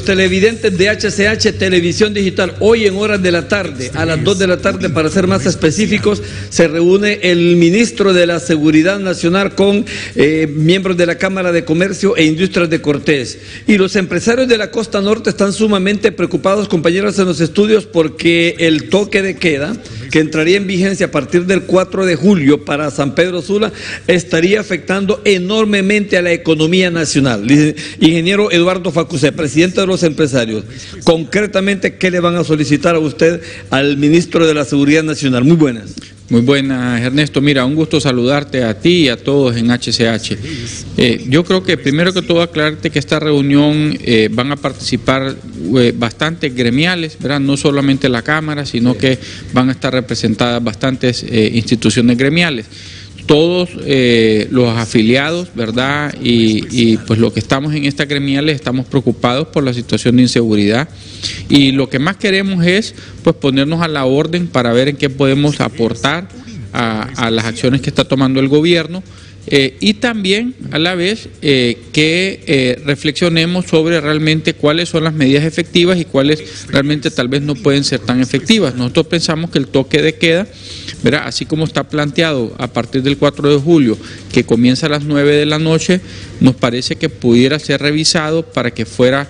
televidentes de HCH Televisión Digital, hoy en horas de la tarde, a las 2 de la tarde para ser más específicos, se reúne el ministro de la Seguridad Nacional con miembros de la Cámara de Comercio e Industrias de Cortés. Y los empresarios de la costa norte están sumamente preocupados, compañeros, en los estudios, porque el toque de queda, que entraría en vigencia a partir del 4 de julio para San Pedro Sula, estaría afectando enormemente a la economía nacional. Ingeniero Eduardo Facusé, presidente de los empresarios, concretamente, ¿qué le van a solicitar a usted al ministro de la Seguridad Nacional? Muy buenas. Muy buenas, Ernesto. Mira, un gusto saludarte a ti y a todos en HCH. Yo creo que primero que todo aclararte que esta reunión van a participar bastantes gremiales, ¿verdad? No solamente la Cámara, sino que van a estar representadas bastantes instituciones gremiales. Todos los afiliados, ¿verdad? Y pues los que estamos en estas gremiales estamos preocupados por la situación de inseguridad, y lo que más queremos es pues ponernos a la orden para ver en qué podemos aportar a las acciones que está tomando el gobierno, y también a la vez que reflexionemos sobre realmente cuáles son las medidas efectivas y cuáles realmente tal vez no pueden ser tan efectivas. Nosotros pensamos que el toque de queda, ¿verdad?, así como está planteado a partir del 4 de julio, que comienza a las 9 de la noche, nos parece que pudiera ser revisado para que fuera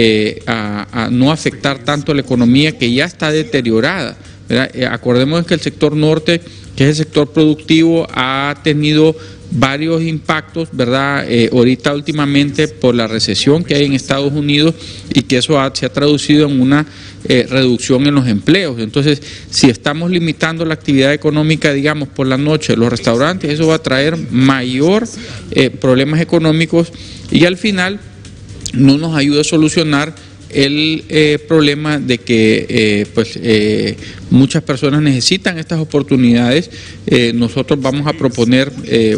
a no afectar tanto a la economía, que ya está deteriorada, ¿verdad? Acordemos que el sector norte, que es el sector productivo, ha tenido varios impactos, ¿verdad? Ahorita últimamente por la recesión que hay en Estados Unidos, y que eso se ha traducido en una reducción en los empleos. Entonces, si estamos limitando la actividad económica, digamos, por la noche, los restaurantes, eso va a traer mayor problemas económicos, y al final no nos ayuda a solucionar el problema de que muchas personas necesitan estas oportunidades. Nosotros vamos a proponer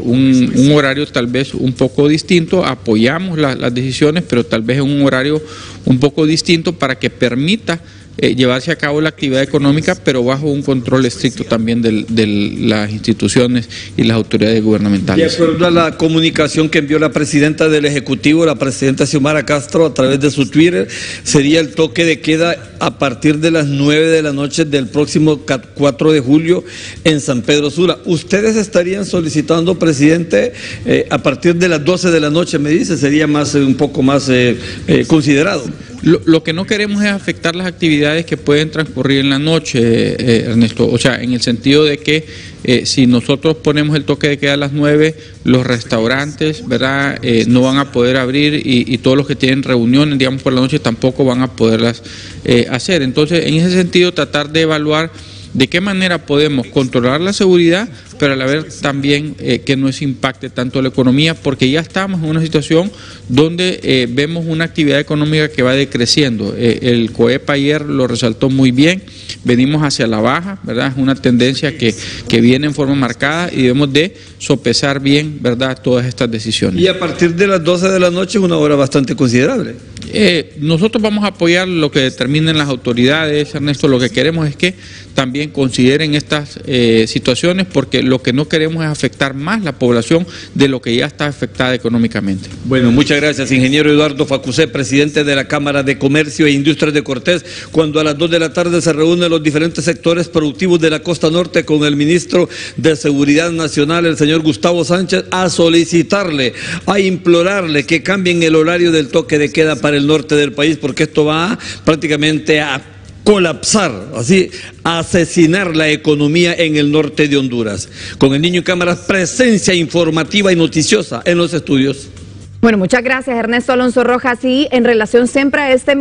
un horario tal vez un poco distinto, apoyamos las decisiones, pero tal vez en un horario un poco distinto para que permita llevarse a cabo la actividad económica, pero bajo un control estricto también de las instituciones y las autoridades gubernamentales. De acuerdo a la comunicación que envió la presidenta del Ejecutivo, la presidenta Xiomara Castro, a través de su Twitter, sería el toque de queda a partir de las 9 de la noche del próximo 4 de julio en San Pedro Sula. ¿Ustedes estarían solicitando, presidente, a partir de las 12 de la noche, me dice, sería un poco más considerado? Lo que no queremos es afectar las actividades que pueden transcurrir en la noche, Ernesto. O sea, en el sentido de que si nosotros ponemos el toque de queda a las 9, los restaurantes, ¿verdad?, no van a poder abrir, y todos los que tienen reuniones, digamos, por la noche tampoco van a poderlas hacer. Entonces, en ese sentido, tratar de evaluar de qué manera podemos controlar la seguridad, pero a la vez también que no se impacte tanto la economía, porque ya estamos en una situación donde vemos una actividad económica que va decreciendo. El COEP ayer lo resaltó muy bien, venimos hacia la baja, ¿verdad? Es una tendencia que viene en forma marcada, y debemos de sopesar bien, ¿verdad?, todas estas decisiones. Y a partir de las 12 de la noche es una hora bastante considerable. Nosotros vamos a apoyar lo que determinen las autoridades, Ernesto. Lo que queremos es que también consideren estas situaciones, porque lo que no queremos es afectar más la población de lo que ya está afectada económicamente. Bueno, muchas gracias, ingeniero Eduardo Facusé, presidente de la Cámara de Comercio e Industrias de Cortés. Cuando a las 2 de la tarde se reúnen los diferentes sectores productivos de la costa norte con el ministro de Seguridad Nacional, el señor Gustavo Sánchez, a solicitarle, a implorarle que cambien el horario del toque de queda para el norte del país, porque esto va prácticamente a colapsar, así, a asesinar la economía en el norte de Honduras. Con el niño en cámaras, presencia informativa y noticiosa en los estudios. Bueno, muchas gracias, Ernesto Alonso Rojas. Y en relación siempre a este